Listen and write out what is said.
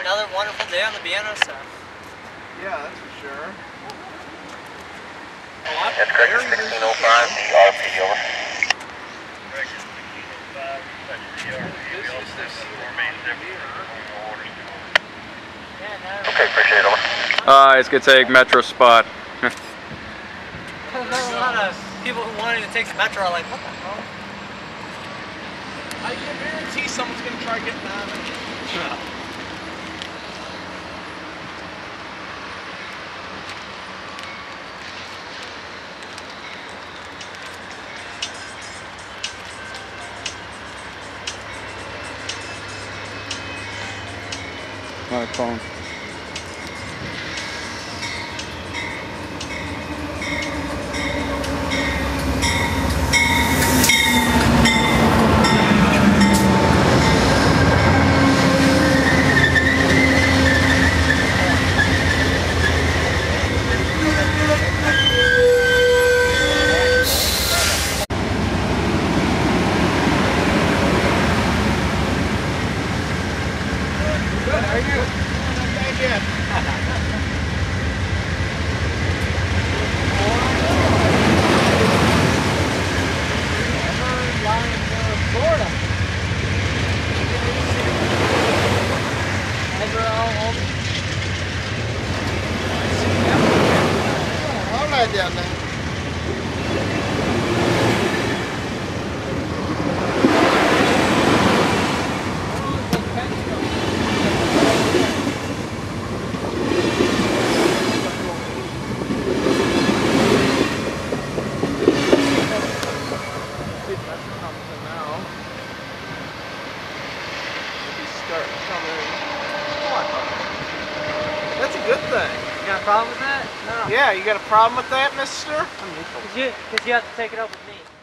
another wonderful day on the Vienna, so. Yeah, that's for sure. That's correct, 1605, DRP, over. Okay, appreciate it, over. It's gonna take Metro spot. There's a lot of people who wanted to take the Metro are like, what the hell? I can guarantee someone's going to try getting out of it. My phone. Down there. That's a good thing. You got a problem with that? No. Yeah, you got a problem with that, mister? Because you have to take it up with me.